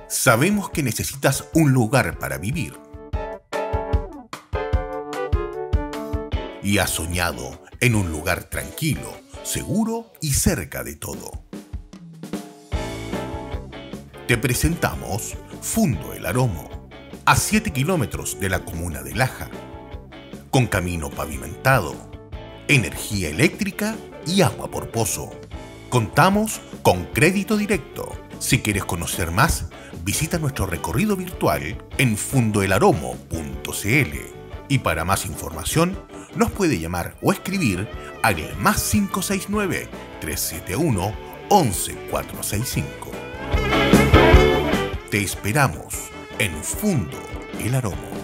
Sabemos que necesitas un lugar para vivir. Y has soñado en un lugar tranquilo, seguro y cerca de todo. Te presentamos Fundo El Aromo, a 7 kilómetros de la comuna de Laja, con camino pavimentado, energía eléctrica y agua por pozo. Contamos con crédito directo. Si quieres conocer más, visita nuestro recorrido virtual en fundoelaromo.cl. Y para más información, nos puede llamar o escribir al +569 371 11465. Te esperamos en Fundo El Aromo.